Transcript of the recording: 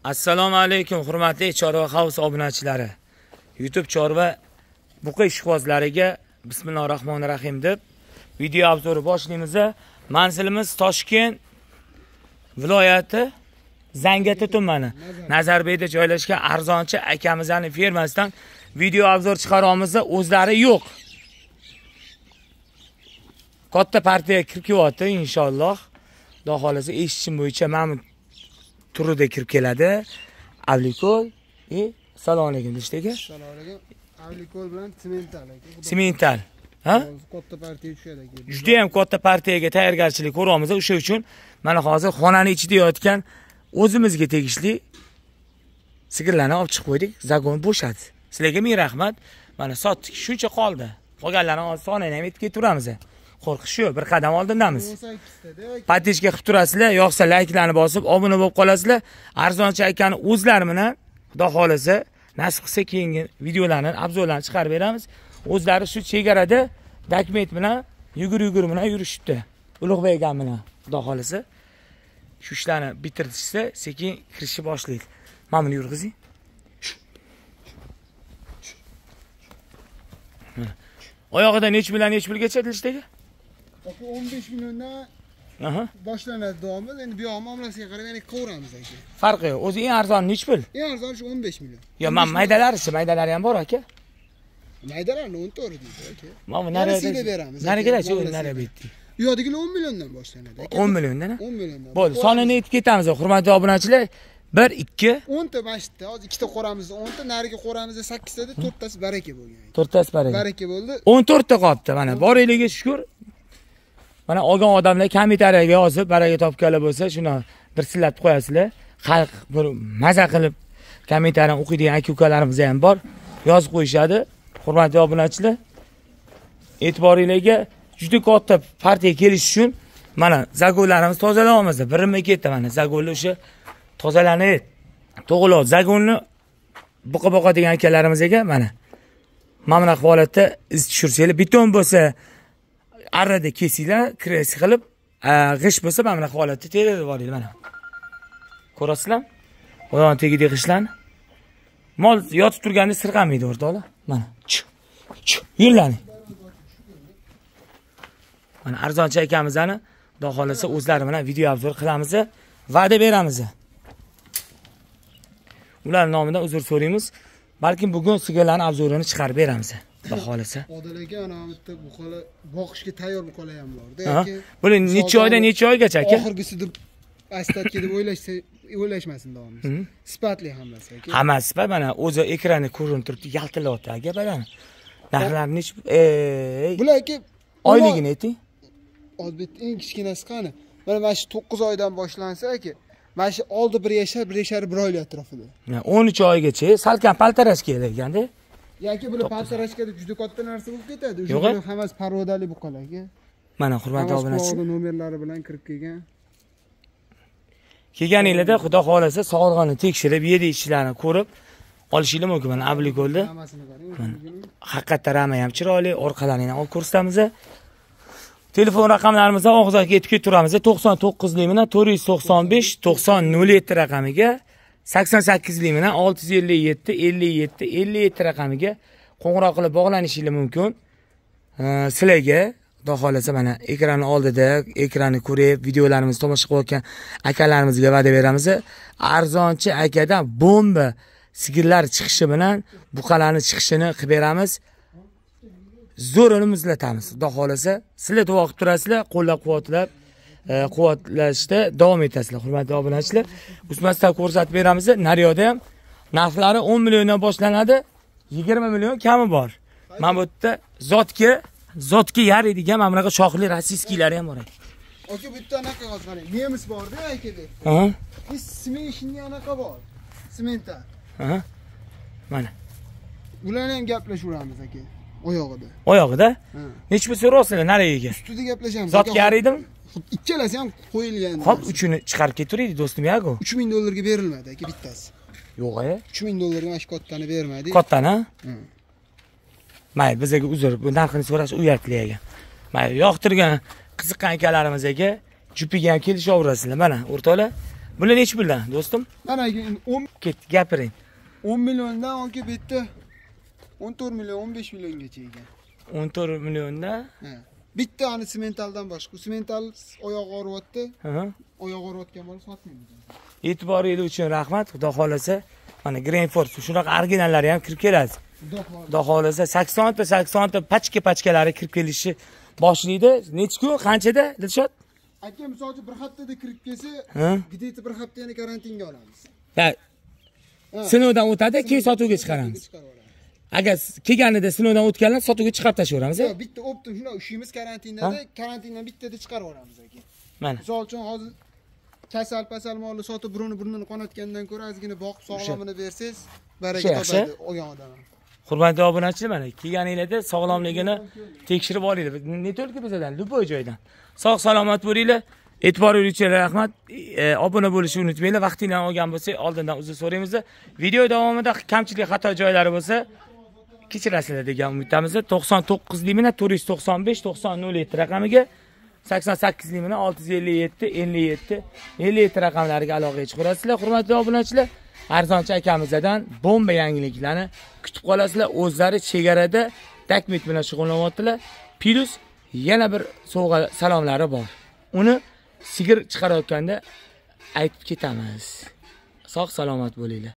Assalomu alaykum hurmatli Chorva House obunachilari. YouTube Chorva buqa ishqibozlariga bismillahirrohmanirrohim deb video obzori boshlaymiz. Manzilimiz Toshkent viloyati Zangati tumani Nazarbayda joylashgan arzonchi akamizning fermasidan video obzor chiqaramiz. O'zlari yo'q. Katta partiyaga kirib kelyapti inshaalloh. Xudo xolasa eshitishim bo'yicha mana turida kirib keladi. Avlikol, assalomu alaykum dishdagi. Assalomu alaykum. Avlikol bilan semental aka. Semental. Ha? Katta partiya tushadi aka. Juda ham katta partiyaga tayyorgarchilik ko'ramiz. O'sha uchun mana hozir xonani ichida yotgan o'zimizga tegishli sigirlarni olib chiqib qo'ydik. Zagon bo'shadi. Sizlarga ming rahmat. Mana sotdik. Shuncha qoldi. Qolganlarni hozir sonini ham aytib turamiz. Qo'rqish yo'q, bir qadam oldindamiz. Patishga qilib turasizlar, yo'qsa layklarni bosib, obuna bo'lib qolasizlar. Arzonchi akani o'zlari bilan Xudo xolasa, nasib qilsa keyingi videolarni, obzorlarni chiqarib beramiz. O'zlari shu chegarada dokument bilan yugur bilan yurishibdi. Ulug'bek akam bilan Xudo xolasa shu ishlarni bitirishsa, sekin kirishni boshlaydi. Mana buni yurg'izing. Oyog'ida nech pulgacha dilishdagi? 15 milliondan boshlanadi davomimiz. Endi bu yoq muomalasiga qarab yana qilamiz aka. Farqi yo'q. O'zi eng arzon nech pul? Eng arzon shu 15 million. Yo, men maydalari ham bor aka. Maydalarni 14 deydi aka. Mana nariga beramiz. Narigachi, nariga bitdi. Bu yoqdagilar 10 milliondan boshlanadi aka. 10 milliondan? 10 milliondan. Bo'ldi, sonini aytib ketamiz, hurmatli obunachilar. 1 2 10 ta mashitda, hozir ikkita qo'ramizda 10 ta, nariga qo'ramizda 8 tada 4 tasi baraka bo'lgan. 4 tasi baraka. Baraka bo'ldi. 14 ta qolibdi. Mana boriligiga shukr. Mana olgan odamlar kommentariyaga yozib, baraka topganlar bo'lsa, shuni dirsillatib qo'yasizlar. Xalq bir maza qilib kommentariyani o'qiydigan aka-ukalarimiz ham bor. Yozib qo'yishadi. Hurmatli obunachilar, e'tiboringizga juda katta partiya kelish uchun mana zagonlarimiz tozalayapmiz. Birma ketdi mana zagonlar o'sha tozalanib, to'g'riladi. Zagonni buqa degan akalarimizga mana bunaqa holatda iz tushirsanglar, beton bo'lsa arrada kesinglar, kres qilib, g'ish bo'lsa bunaqa holatda terib yuboringlar mana. Ko'rasizlar? Oyog'ini tegidagi g'ishlarni. Mol yotib turganda sirg'amaydi o'rtoqlar. Mana. Yo'llaning. Mana arzonchi akamizani Xudo xolasa o'zlari bilan video obzor qilamiz, va'da beramiz. Ular nomidan uzr so'raymiz. Balkim bugun sigirlarning obzorini chiqarib beramiz. Xudo xolasa. Odalaga ana bitta buqalar boqishga tayyor buqalar ham bor-da aka. Buni necha oygacha aka? Oxirgisi deb astatga deb o'ylashmasin davomimiz. Sifatli hammasi aka. Hammasi sifat, mana o'zi ekranda ko'rinib turibdi, yaltilayapti aka balan. Narxlarni bular aka oyligini ayting. Odbet eng kichkinasi qani? Mana shu 9 oydan boshlansa aka, mana shu oldi 1 yashar, 1 yashar 1 oylik atrofida. 13 oygacha salkam paltarash kerak ekanda. Yoki bular paltarashga deb juda katta narsa bo'lib ketadi. O'sha hammasi parvodali buqalar aka. Mana hurmatli obunachilar, nomerlari bilan kirib kelgan. Kelganinglarda Xudo xolasa sog'lig'ini tekshirib, yedi ishlarni ko'rib olishingiz mumkin. Mana Avlikolda. Haqiqatdan rama ham chiroyli, orqalarini olib ko'rsatamiz. Telefon raqamlarimizda og'zaki aytib turamiz. 99 lik bilan 495 9007 raqamiga, 88 lik bilan 657 57 57 raqamiga qo'ng'iroq qilib bog'lanishingiz mumkin. Sizlarga Xudo xolasa mana ekranni oldida, ekranni ko'rib, videolarimizni tomosha qilayotgan akalarimizga va'da beramiz. Arzonchi akadan bomba sigirlar chiqishi bilan buqalarni chiqishini qilib beramiz. Zo'rini muzlatamiz. Xudo xolasa, sizlar duo qilib turasizlar, qo'llab-quvvatlashda davom etasizlar. Hurmatli obunachilar, usmasdan ko'rsatib beramiz. Naryoda ham narxlari 10 milliondan boshlanadi, 20 million kami bor. Mana bu yerda zotga yaraydigan mana bunaqa shoxli rossiyskiylari ham bor ekan. Aka bu yerda anaqa qarang, nemis bor-da akada. Smeshni anaqa bor. Semental. Mana. Ularni ham gaplashamiz aka. Oyog'ida. Oyog'ida? Nech pul so'rayapsizlar nariga? Ustida gaplashamiz. Zotga yaraydimi? Ikkalasi ham qo'yilgan. Xo'p, uchini chiqarib keturaydi do'stim yago. 3000 dollarga berilmadi aka bittasi. Yo'q-a? 3000 dollarga mana shu kattani bermadi. Kattani? Mayli, bizga uzr, bu narxini so'rash uyatli ekan. Mayli, yoqtirgan qiziqqan akalarimizga jupiga ham kelishaverasizlar. Mana, o'rtoqlar, Bular nechi puldan, do'stim? Mana 10 Ketdi, gapiring. 10 milliondan olki bitta 14 million 15 milliongacha ekan. 14 millionda. Ha. Bitta ani sementaldan boshqa. Semental oyoq og'riyapti. Ha. Oyoq og'riyotgan bola sotmaymiz. E'tiboringiz uchun rahmat. Xudo xolasa, mana Greenford shunaqa originallari ham kirib keladi. Xudo xolasa 80 ta pachka-pachkalari kirib kelishi boshlaydi. Necha kun, qanchada, Dilshod? Aka misolchi bir haftada kirib kelsa, где-то bir hafta yana karantinga olamiz. Ha. Sinovdan o'tadi, keyin sotuvga chiqaramiz. Agar kelganida sinovdan o'tganlar sotuvga chiqarib tashlayveramiz. Yo'q, bitta optim shuna ishimiz karantinada, karantindan bittada chiqarib yuboramiz aka. Mana. Misol uchun hozir kasal molni sotib burnini qonatgandan ko'ra ozgina boqib sog'lomini bersangiz, baraka topadi olgan odam. Hurmatli obunachilar, mana kelganinglarda sog'lomligini tekshirib olinglar. Ne to'lki bizdan, любой joydan. Sog' salomat bo'linglar. E'tiboringiz uchun rahmat. Obuna bo'lishni unutmanglar. Vaqtinglarni olgan bo'lsak, oldindan uzr so'raymiz. Video davomida kamchilik, xato joylari bo'lsa, kechirasizlar degan umiddamiz. 99 limina 495 9007 raqamiga 88 limina 657 57 57 raqamlariga aloqaga chiqarasizlar. Hurmatli obunachilar, arzonchi akamizdan bomba yangiliklarni kutib qolasizlar. O'zlari chegarada takmit bilan shug'ullanyaptilar. Plus yana bir sovg'a salomlari bor. Uni sigir chiqarayotganda aytib ketamiz. Sog' salomat bo'linglar.